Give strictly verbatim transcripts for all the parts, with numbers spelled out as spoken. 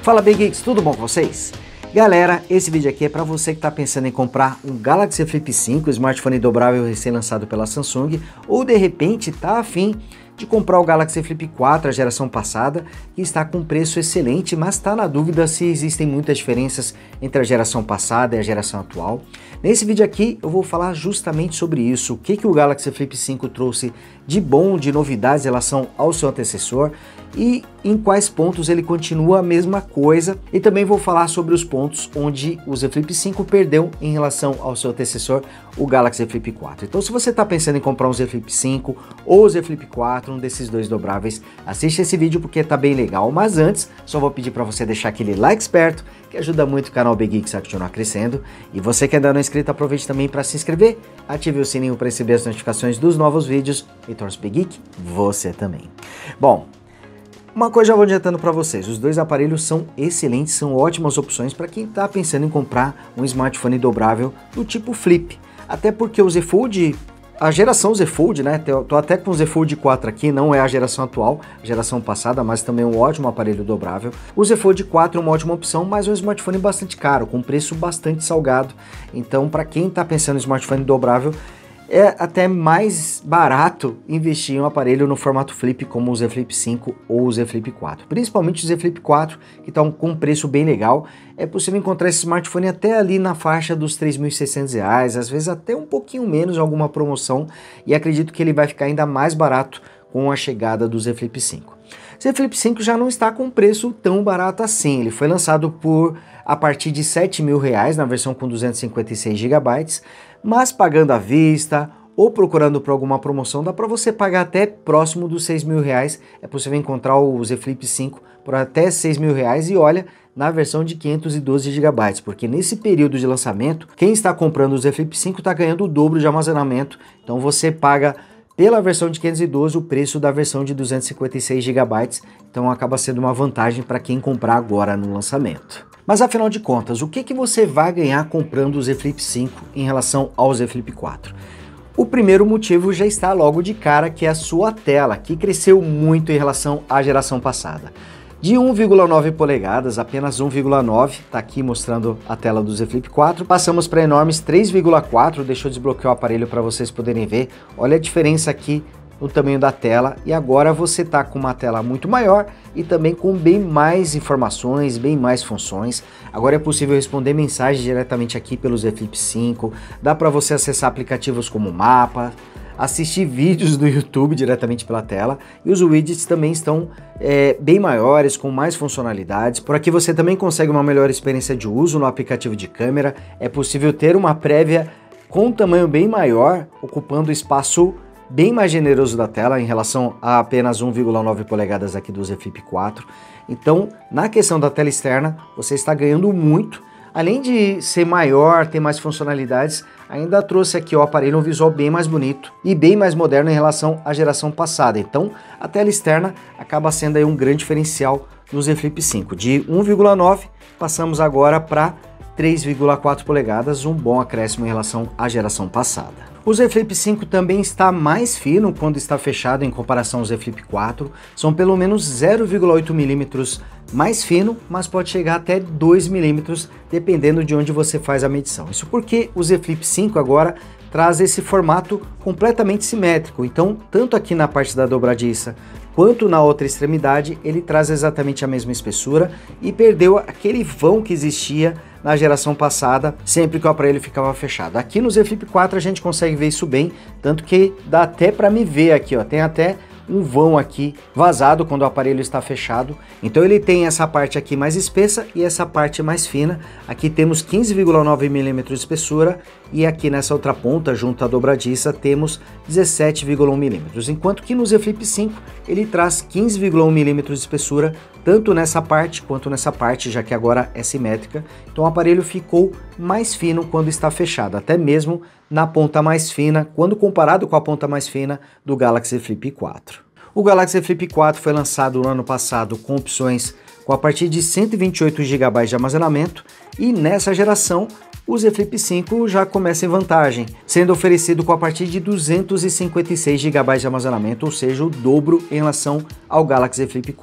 Fala Big Geeks, tudo bom com vocês? Galera, esse vídeo aqui é para você que está pensando em comprar um Galaxy Flip cinco, smartphone dobrável recém-lançado pela Samsung, ou de repente está afim de comprar o Galaxy Flip quatro, a geração passada, que está com preço excelente, mas está na dúvida se existem muitas diferenças entre a geração passada e a geração atual. Nesse vídeo aqui eu vou falar justamente sobre isso, o que, que o Galaxy Flip cinco trouxe de bom, de novidades em relação ao seu antecessor e em quais pontos ele continua a mesma coisa, e também vou falar sobre os pontos onde o Z Flip cinco perdeu em relação ao seu antecessor, o Galaxy Flip quatro. Então se você está pensando em comprar um Z Flip cinco ou o Z Flip quatro, um desses dois dobráveis, assiste esse vídeo porque tá bem legal, mas antes só vou pedir para você deixar aquele like esperto, que ajuda muito o canal Big Geeks a continuar crescendo, e você que ainda não é inscrito, aproveite também para se inscrever, ative o sininho para receber as notificações dos novos vídeos e torce Big Geek, você também. Bom, uma coisa já vou adiantando para vocês, os dois aparelhos são excelentes, são ótimas opções para quem está pensando em comprar um smartphone dobrável do tipo Flip. Até porque o Z Fold, a geração Z Fold, né, tô até com o Z Fold quatro aqui, não é a geração atual, a geração passada, mas também um ótimo aparelho dobrável. O Z Fold quatro é uma ótima opção, mas é um smartphone bastante caro, com preço bastante salgado. Então, para quem está pensando em smartphone dobrável, é até mais barato investir em um aparelho no formato Flip como o Z Flip cinco ou o Z Flip quatro. Principalmente o Z Flip quatro, que está com um preço bem legal. É possível encontrar esse smartphone até ali na faixa dos três mil e seiscentos reais, às vezes até um pouquinho menos em alguma promoção, e acredito que ele vai ficar ainda mais barato com a chegada do Z Flip cinco. O Z Flip cinco já não está com preço tão barato assim, ele foi lançado por a partir de sete mil reais na versão com duzentos e cinquenta e seis gigabytes, mas pagando à vista ou procurando por alguma promoção, dá para você pagar até próximo dos seis mil reais. É possível encontrar o Z Flip cinco por até seis mil reais, e olha, na versão de quinhentos e doze gigabytes, porque nesse período de lançamento, quem está comprando o Z Flip cinco está ganhando o dobro de armazenamento, então você paga pela versão de quinhentos e doze o preço da versão de duzentos e cinquenta e seis gigabytes, então acaba sendo uma vantagem para quem comprar agora no lançamento. Mas afinal de contas, o que, que você vai ganhar comprando o Z Flip cinco em relação ao Z Flip quatro? O primeiro motivo já está logo de cara, que é a sua tela, que cresceu muito em relação à geração passada. De um vírgula nove polegadas, apenas um vírgula nove, tá aqui mostrando a tela do Z Flip quatro, passamos para enormes três vírgula quatro, deixa eu desbloquear o aparelho para vocês poderem ver, olha a diferença aqui no tamanho da tela, e agora você tá com uma tela muito maior e também com bem mais informações, bem mais funções. Agora é possível responder mensagens diretamente aqui pelo Z Flip cinco, dá para você acessar aplicativos como Mapa, assistir vídeos do YouTube diretamente pela tela, e os widgets também estão é, bem maiores, com mais funcionalidades. Por aqui você também consegue uma melhor experiência de uso no aplicativo de câmera, é possível ter uma prévia com um tamanho bem maior, ocupando espaço bem mais generoso da tela em relação a apenas um vírgula nove polegadas aqui do Z Flip quatro. Então, na questão da tela externa, você está ganhando muito. Além de ser maior, ter mais funcionalidades, ainda trouxe aqui o aparelho um visual bem mais bonito e bem mais moderno em relação à geração passada. Então, a tela externa acaba sendo aí um grande diferencial no Z Flip cinco. De um vírgula nove, passamos agora para três vírgula quatro polegadas, um bom acréscimo em relação à geração passada. O Z Flip cinco também está mais fino quando está fechado em comparação ao Z Flip quatro, são pelo menos zero vírgula oito milímetros mais fino, mas pode chegar até dois milímetros dependendo de onde você faz a medição. Isso porque o Z Flip cinco agora traz esse formato completamente simétrico, então tanto aqui na parte da dobradiça quanto na outra extremidade ele traz exatamente a mesma espessura e perdeu aquele vão que existia na geração passada, sempre que o aparelho ficava fechado. Aqui no Z Flip quatro a gente consegue ver isso bem, tanto que dá até para me ver aqui, ó, tem até um vão aqui vazado quando o aparelho está fechado. Então ele tem essa parte aqui mais espessa e essa parte mais fina. Aqui temos quinze vírgula nove milímetros de espessura e aqui nessa outra ponta, junto à dobradiça, temos dezessete vírgula um milímetros, enquanto que no Z Flip cinco ele traz quinze vírgula um milímetros de espessura, tanto nessa parte quanto nessa parte, já que agora é simétrica. Então o aparelho ficou mais fino quando está fechado, até mesmo na ponta mais fina, quando comparado com a ponta mais fina do Galaxy Flip quatro. O Galaxy Flip quatro foi lançado no ano passado com opções com a partir de cento e vinte e oito gigabytes de armazenamento, e nessa geração o Z Flip cinco já começa em vantagem, sendo oferecido com a partir de duzentos e cinquenta e seis gigabytes de armazenamento, ou seja, o dobro em relação ao Galaxy Flip quatro.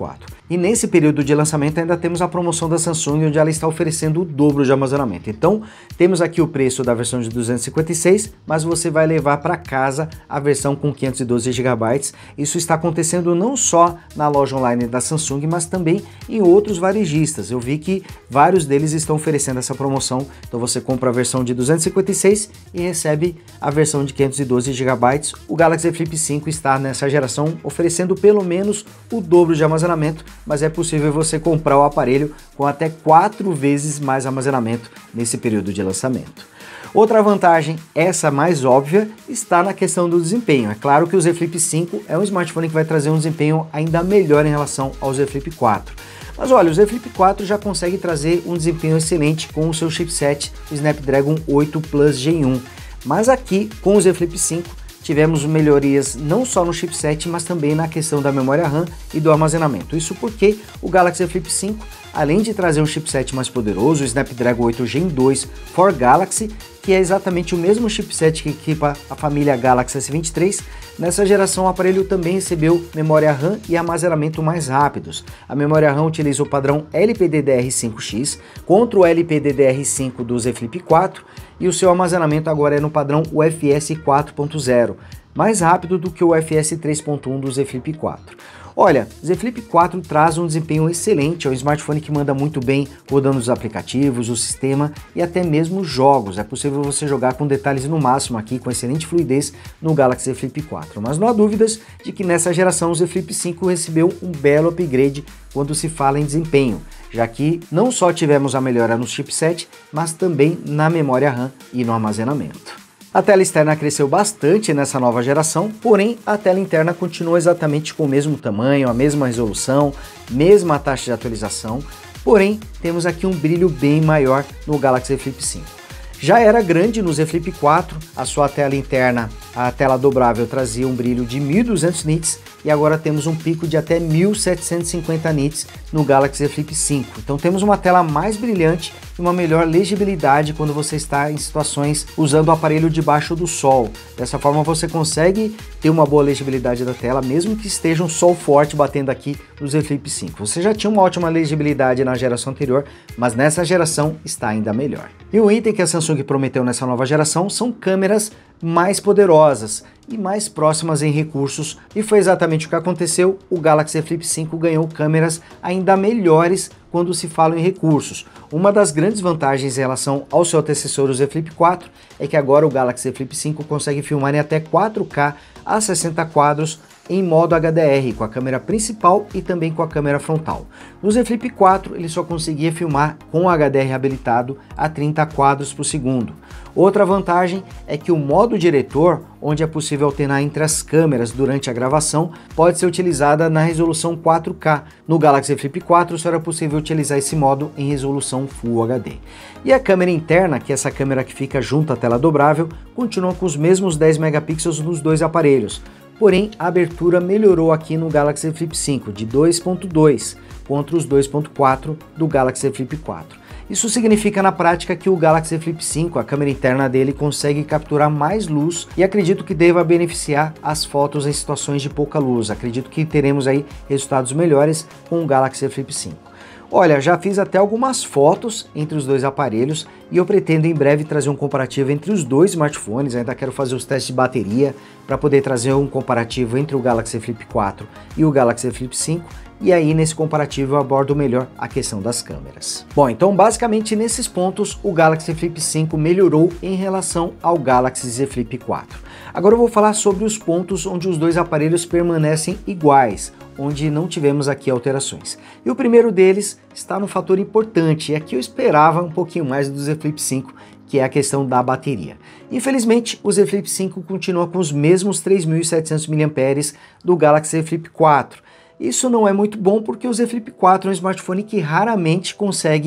E nesse período de lançamento ainda temos a promoção da Samsung, onde ela está oferecendo o dobro de armazenamento. Então temos aqui o preço da versão de duzentos e cinquenta e seis, mas você vai levar para casa a versão com quinhentos e doze gigabytes. Isso está acontecendo não só na loja online da Samsung, mas também em outros varejistas. Eu vi que vários deles estão oferecendo essa promoção. Então você compra a versão de duzentos e cinquenta e seis e recebe a versão de quinhentos e doze gigabytes. O Galaxy Flip cinco está nessa geração oferecendo pelo menos o dobro de armazenamento, mas é possível você comprar o aparelho com até quatro vezes mais armazenamento nesse período de lançamento. Outra vantagem, essa mais óbvia, está na questão do desempenho. É claro que o Z Flip cinco é um smartphone que vai trazer um desempenho ainda melhor em relação ao Z Flip quatro. Mas olha, o Z Flip quatro já consegue trazer um desempenho excelente com o seu chipset Snapdragon oito Plus Gen um. Mas aqui, com o Z Flip cinco, tivemos melhorias não só no chipset, mas também na questão da memória RAM e do armazenamento. Isso porque o Galaxy Flip cinco, além de trazer um chipset mais poderoso, o Snapdragon oito Gen dois for Galaxy, que é exatamente o mesmo chipset que equipa a família Galaxy S vinte e três, nessa geração o aparelho também recebeu memória RAM e armazenamento mais rápidos. A memória RAM utiliza o padrão L P D D R cinco X contra o L P D D R cinco do Z Flip quatro, e o seu armazenamento agora é no padrão U F S quatro ponto zero, mais rápido do que o U F S três ponto um do Z Flip quatro. Olha, o Z Flip quatro traz um desempenho excelente, é um smartphone que manda muito bem rodando os aplicativos, o sistema e até mesmo jogos. É possível você jogar com detalhes no máximo aqui, com excelente fluidez no Galaxy Flip quatro. Mas não há dúvidas de que nessa geração o Z Flip cinco recebeu um belo upgrade quando se fala em desempenho, já que não só tivemos a melhora no chipset, mas também na memória RAM e no armazenamento. A tela externa cresceu bastante nessa nova geração, porém a tela interna continua exatamente com o mesmo tamanho, a mesma resolução, mesma taxa de atualização, porém temos aqui um brilho bem maior no Galaxy Flip cinco. Já era grande no Z Flip quatro, a sua tela interna, a tela dobrável, trazia um brilho de mil e duzentos nits e agora temos um pico de até mil setecentos e cinquenta nits no Galaxy Flip cinco. Então temos uma tela mais brilhante e uma melhor legibilidade quando você está em situações usando o aparelho debaixo do sol. Dessa forma você consegue ter uma boa legibilidade da tela, mesmo que esteja um sol forte batendo aqui no Z Flip cinco. Você já tinha uma ótima legibilidade na geração anterior, mas nessa geração está ainda melhor. E o item que a Samsung prometeu nessa nova geração são câmeras mais poderosas e mais próximas em recursos, e foi exatamente o que aconteceu. O Galaxy Flip cinco ganhou câmeras ainda melhores quando se fala em recursos. Uma das grandes vantagens em relação ao seu antecessor, o Z Flip quatro, é que agora o Galaxy Flip cinco consegue filmar em até quatro K a sessenta quadros em modo H D R, com a câmera principal e também com a câmera frontal. No Z Flip quatro ele só conseguia filmar com o H D R habilitado a trinta quadros por segundo. Outra vantagem é que o modo diretor, onde é possível alternar entre as câmeras durante a gravação, pode ser utilizada na resolução quatro K. No Galaxy Flip quatro só era possível utilizar esse modo em resolução Full H D. E a câmera interna, que é essa câmera que fica junto à tela dobrável, continua com os mesmos dez megapixels nos dois aparelhos. Porém, a abertura melhorou aqui no Galaxy Flip cinco, de dois ponto dois contra os dois ponto quatro do Galaxy Flip quatro. Isso significa na prática que o Galaxy Flip cinco, a câmera interna dele, consegue capturar mais luz e acredito que deva beneficiar as fotos em situações de pouca luz. Acredito que teremos aí resultados melhores com o Galaxy Flip cinco. Olha, já fiz até algumas fotos entre os dois aparelhos e eu pretendo em breve trazer um comparativo entre os dois smartphones. Ainda quero fazer os testes de bateria para poder trazer um comparativo entre o Galaxy Flip quatro e o Galaxy Flip cinco. E aí nesse comparativo eu abordo melhor a questão das câmeras. Bom, então basicamente nesses pontos o Galaxy Flip cinco melhorou em relação ao Galaxy Z Flip quatro. Agora eu vou falar sobre os pontos onde os dois aparelhos permanecem iguais, onde não tivemos aqui alterações. E o primeiro deles está no fator importante, e aqui eu esperava um pouquinho mais do Z Flip cinco, que é a questão da bateria. Infelizmente, o Z Flip cinco continua com os mesmos três mil e setecentos miliampères-hora do Galaxy Flip quatro. Isso não é muito bom porque o Z Flip quatro é um smartphone que raramente consegue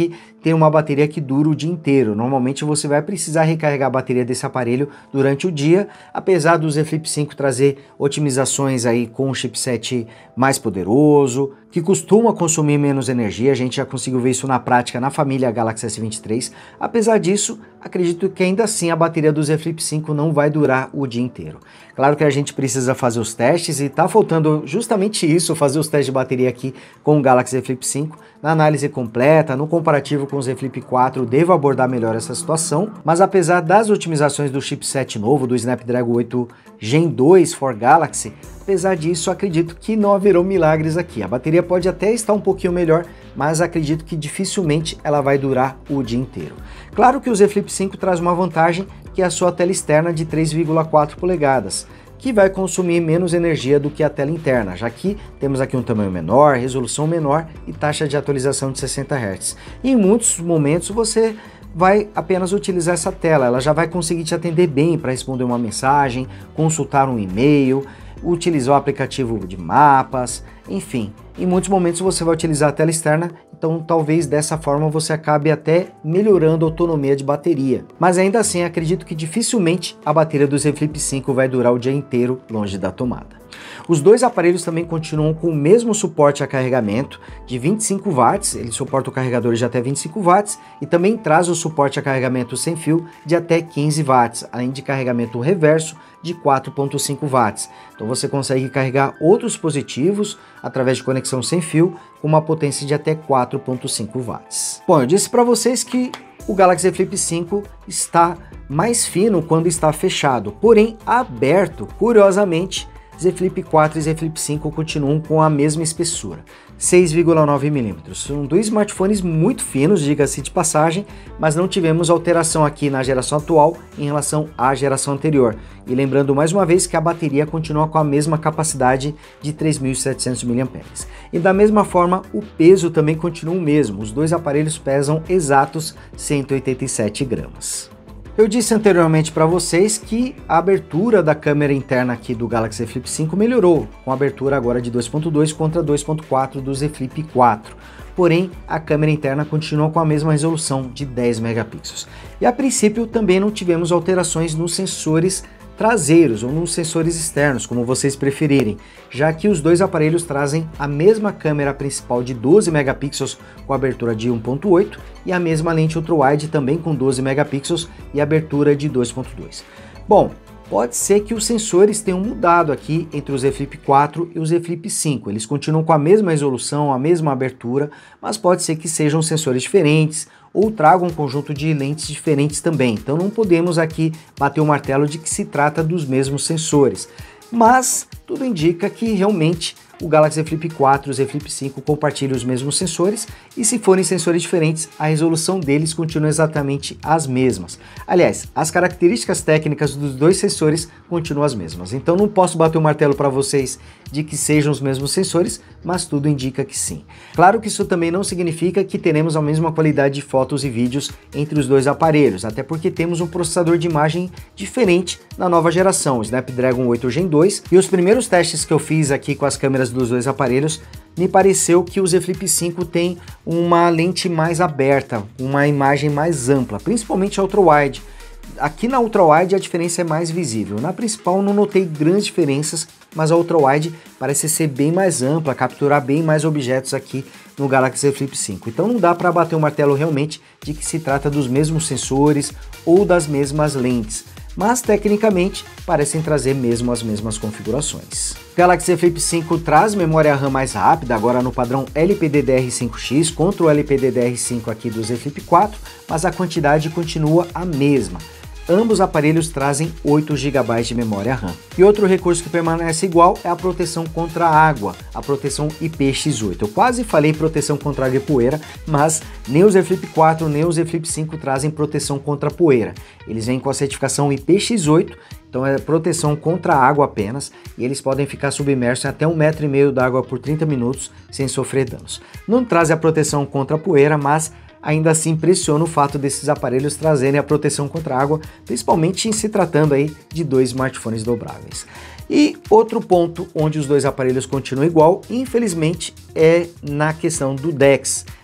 ter uma bateria que dura o dia inteiro. Normalmente você vai precisar recarregar a bateria desse aparelho durante o dia, apesar do Z Flip cinco trazer otimizações aí com um chipset mais poderoso, que costuma consumir menos energia. A gente já conseguiu ver isso na prática na família Galaxy S vinte e três. Apesar disso, acredito que ainda assim a bateria do Z Flip cinco não vai durar o dia inteiro. Claro que a gente precisa fazer os testes e tá faltando justamente isso, fazer os testes de bateria aqui com o Galaxy Z Flip cinco. Na análise completa, no comparativo com o Z Flip quatro, devo abordar melhor essa situação, mas apesar das otimizações do chipset novo, do Snapdragon oito Gen dois for Galaxy, apesar disso, acredito que não haverão milagres aqui. A bateria pode até estar um pouquinho melhor, mas acredito que dificilmente ela vai durar o dia inteiro. Claro que o Z Flip cinco traz uma vantagem, que é a sua tela externa de três vírgula quatro polegadas, que vai consumir menos energia do que a tela interna, já que temos aqui um tamanho menor, resolução menor e taxa de atualização de sessenta hertz. E em muitos momentos você vai apenas utilizar essa tela, ela já vai conseguir te atender bem para responder uma mensagem, consultar um e-mail, utilizar o aplicativo de mapas, enfim. Em muitos momentos você vai utilizar a tela externa, então talvez dessa forma você acabe até melhorando a autonomia de bateria. Mas ainda assim, acredito que dificilmente a bateria do Z Flip cinco vai durar o dia inteiro longe da tomada. Os dois aparelhos também continuam com o mesmo suporte a carregamento de vinte e cinco watts, ele suporta o carregador de até vinte e cinco watts e também traz o suporte a carregamento sem fio de até quinze watts, além de carregamento reverso de quatro ponto cinco watts. Então você consegue carregar outros dispositivos através de conexão sem fio com uma potência de até quatro ponto cinco watts. Bom, eu disse para vocês que o Galaxy Z Flip cinco está mais fino quando está fechado, porém aberto, curiosamente, Z Flip quatro e Z Flip cinco continuam com a mesma espessura, seis vírgula nove milímetros. São dois smartphones muito finos, diga-se de passagem, mas não tivemos alteração aqui na geração atual em relação à geração anterior. E lembrando mais uma vez que a bateria continua com a mesma capacidade de três mil e setecentos miliampères-hora. E da mesma forma, o peso também continua o mesmo, os dois aparelhos pesam exatos cento e oitenta e sete gramas. Eu disse anteriormente para vocês que a abertura da câmera interna aqui do Galaxy Z Flip cinco melhorou, com a abertura agora de dois ponto dois contra dois ponto quatro do Z Flip quatro. Porém, a câmera interna continua com a mesma resolução de dez megapixels. E a princípio também não tivemos alterações nos sensores traseiros ou nos sensores externos, como vocês preferirem, já que os dois aparelhos trazem a mesma câmera principal de doze megapixels com abertura de um ponto oito e a mesma lente ultra-wide também com doze megapixels e abertura de dois ponto dois. Bom, pode ser que os sensores tenham mudado aqui entre o Z Flip quatro e o Z Flip cinco. Eles continuam com a mesma resolução, a mesma abertura, mas pode ser que sejam sensores diferentes ou tragam um conjunto de lentes diferentes também. Então não podemos aqui bater o martelo de que se trata dos mesmos sensores. Mas tudo indica que realmente o Galaxy Z Flip quatro e o Z Flip cinco compartilham os mesmos sensores e se forem sensores diferentes, a resolução deles continua exatamente as mesmas. Aliás, as características técnicas dos dois sensores continuam as mesmas. Então não posso bater o martelo para vocês de que sejam os mesmos sensores, mas tudo indica que sim. Claro que isso também não significa que teremos a mesma qualidade de fotos e vídeos entre os dois aparelhos, até porque temos um processador de imagem diferente na nova geração, o Snapdragon oito Gen dois, e os primeiros testes que eu fiz aqui com as câmeras dos dois aparelhos, me pareceu que o Z Flip cinco tem uma lente mais aberta, uma imagem mais ampla, principalmente a ultra-wide. Aqui na ultra-wide a diferença é mais visível, na principal não notei grandes diferenças, mas a ultra-wide parece ser bem mais ampla, capturar bem mais objetos aqui no Galaxy Z Flip cinco. Então não dá para bater o martelo realmente de que se trata dos mesmos sensores ou das mesmas lentes, mas tecnicamente parecem trazer mesmo as mesmas configurações. O Galaxy Z Flip cinco traz memória RAM mais rápida, agora no padrão L P D D R cinco X contra o L P D D R cinco aqui do Z Flip quatro, mas a quantidade continua a mesma. Ambos aparelhos trazem oito gigabytes de memória RAM. E outro recurso que permanece igual é a proteção contra água, a proteção I P X oito. Eu quase falei proteção contra água e poeira, mas nem o Z Flip quatro nem o Z Flip cinco trazem proteção contra poeira. Eles vêm com a certificação I P X oito, então é proteção contra água apenas, e eles podem ficar submersos em até um metro e meio d'água por trinta minutos sem sofrer danos. Não trazem a proteção contra poeira, mas ainda assim impressiona o fato desses aparelhos trazerem a proteção contra água, principalmente em se tratando aí de dois smartphones dobráveis. E outro ponto onde os dois aparelhos continuam igual, infelizmente, é na questão do D E X.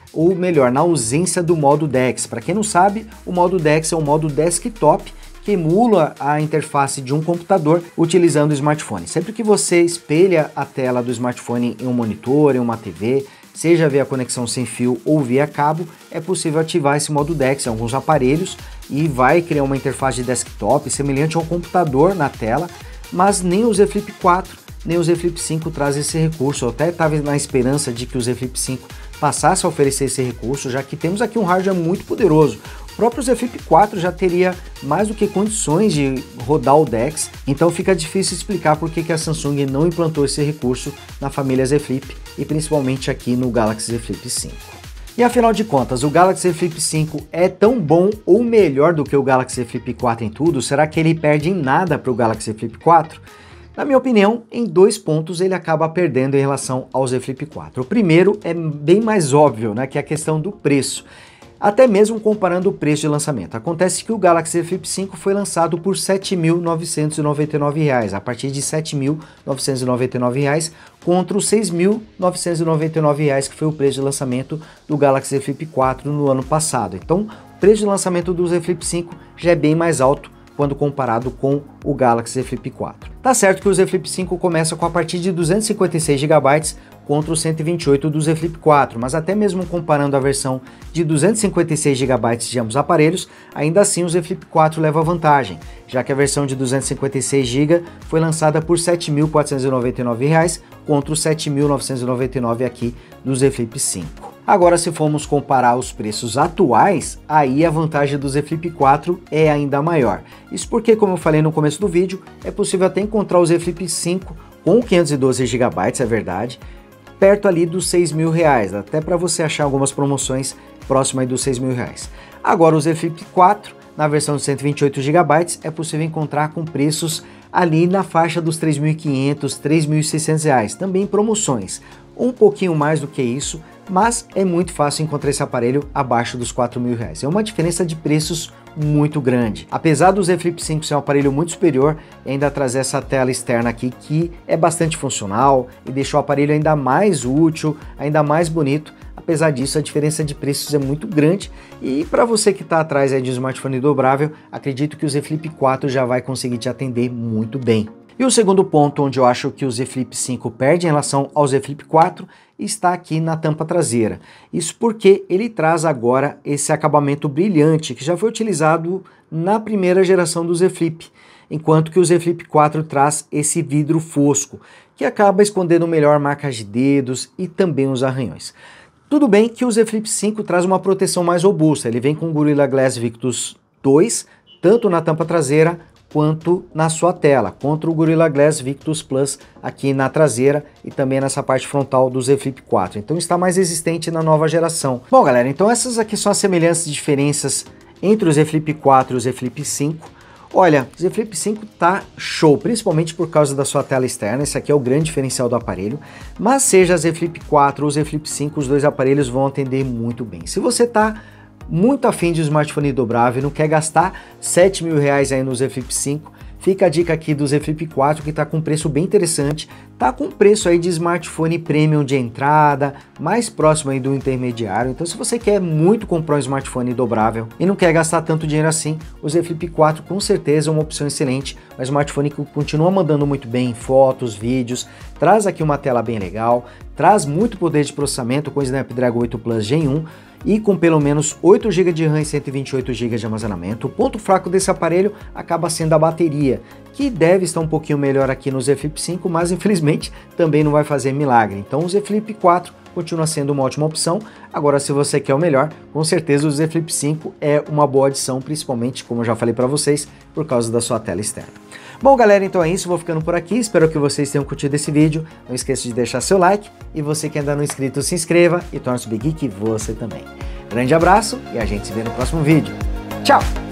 ou melhor, na ausência do modo D Ex. Para quem não sabe, o modo D Ex é um modo desktop que emula a interface de um computador utilizando o smartphone. Sempre que você espelha a tela do smartphone em um monitor, em uma T V, seja via conexão sem fio ou via cabo, é possível ativar esse modo D Ex em alguns aparelhos e vai criar uma interface de desktop semelhante a um computador na tela, mas nem o Z Flip quatro nem o Z Flip cinco traz esse recurso. Eu até estava na esperança de que o Z Flip cinco passasse a oferecer esse recurso, já que temos aqui um hardware muito poderoso. O próprio Z Flip quatro já teria mais do que condições de rodar o D Ex, então fica difícil explicar por que a Samsung não implantou esse recurso na família Z Flip e principalmente aqui no Galaxy Z Flip cinco. E afinal de contas, o Galaxy Z Flip cinco é tão bom ou melhor do que o Galaxy Z Flip quatro em tudo? Será que ele perde em nada para o Galaxy Z Flip quatro? Na minha opinião, em dois pontos ele acaba perdendo em relação ao Z Flip quatro. O primeiro é bem mais óbvio, né, que é a questão do preço. Até mesmo comparando o preço de lançamento. Acontece que o Galaxy Z Flip cinco foi lançado por sete mil novecentos e noventa e nove reais, a partir de sete mil novecentos e noventa e nove reais contra os seis mil novecentos e noventa e nove reais que foi o preço de lançamento do Galaxy Z Flip quatro no ano passado. Então, o preço de lançamento do Z Flip cinco já é bem mais alto quando comparado com o Galaxy Z Flip quatro. Tá certo que o Z Flip cinco começa com a partir de duzentos e cinquenta e seis gigabytes contra os cento e vinte e oito do Z Flip quatro, mas até mesmo comparando a versão de duzentos e cinquenta e seis gigabytes de ambos aparelhos, ainda assim o Z Flip quatro leva vantagem, já que a versão de duzentos e cinquenta e seis gigabytes foi lançada por sete mil quatrocentos e noventa e nove reais contra os sete mil novecentos e noventa e nove reais aqui do Z Flip cinco. Agora, se formos comparar os preços atuais, aí a vantagem do Z Flip quatro é ainda maior. Isso porque, como eu falei no começo do vídeo, é possível até encontrar o Z Flip cinco com quinhentos e doze gigabytes, é verdade, perto ali dos seis mil reais, até para você achar algumas promoções próximas dos seis mil reais. Agora, o Z Flip quatro, na versão de cento e vinte e oito gigabytes, é possível encontrar com preços ali na faixa dos três mil e quinhentos, três mil e seiscentos reais, também promoções, um pouquinho mais do que isso, mas é muito fácil encontrar esse aparelho abaixo dos quatro mil reais. É uma diferença de preços muito grande. Apesar do Z Flip cinco ser um aparelho muito superior, ainda trazer essa tela externa aqui que é bastante funcional e deixou o aparelho ainda mais útil, ainda mais bonito. Apesar disso, a diferença de preços é muito grande e para você que está atrás aí de um smartphone dobrável, acredito que o Z Flip quatro já vai conseguir te atender muito bem. E o segundo ponto onde eu acho que o Z Flip cinco perde em relação ao Z Flip quatro está aqui na tampa traseira. Isso porque ele traz agora esse acabamento brilhante que já foi utilizado na primeira geração do Z Flip, enquanto que o Z Flip quatro traz esse vidro fosco, que acaba escondendo melhor marcas de dedos e também os arranhões. Tudo bem que o Z Flip cinco traz uma proteção mais robusta, ele vem com o Gorilla Glass Victus dois, tanto na tampa traseira quanto na sua tela, contra o Gorilla Glass Victus Plus aqui na traseira e também nessa parte frontal do Z Flip quatro. Então está mais resistente na nova geração. Bom, galera, então essas aqui são as semelhanças e diferenças entre o Z Flip quatro e o Z Flip cinco. Olha, o Z Flip cinco tá show, principalmente por causa da sua tela externa, esse aqui é o grande diferencial do aparelho, mas seja Z Flip quatro ou Z Flip cinco, os dois aparelhos vão atender muito bem. Se você tá muito afim de um smartphone dobrável e não quer gastar sete mil reais aí no Z Flip cinco, fica a dica aqui do Z Flip quatro que está com um preço bem interessante, tá com preço aí de smartphone premium de entrada, mais próximo aí do intermediário. Então se você quer muito comprar um smartphone dobrável e não quer gastar tanto dinheiro assim, o Z Flip quatro com certeza é uma opção excelente, um smartphone que continua mandando muito bem fotos, vídeos, traz aqui uma tela bem legal, traz muito poder de processamento com o Snapdragon oito Plus Gen um, e com pelo menos oito gigas de RAM e cento e vinte e oito gigas de armazenamento. O ponto fraco desse aparelho acaba sendo a bateria, que deve estar um pouquinho melhor aqui no Z Flip cinco, mas infelizmente também não vai fazer milagre. Então o Z Flip quatro continua sendo uma ótima opção. Agora, se você quer o melhor, com certeza o Z Flip cinco é uma boa adição, principalmente, como eu já falei para vocês, por causa da sua tela externa. Bom, galera, então é isso, vou ficando por aqui, espero que vocês tenham curtido esse vídeo, não esqueça de deixar seu like, e você que ainda não é inscrito, se inscreva e torne-se Big Geek você também. Grande abraço e a gente se vê no próximo vídeo. Tchau!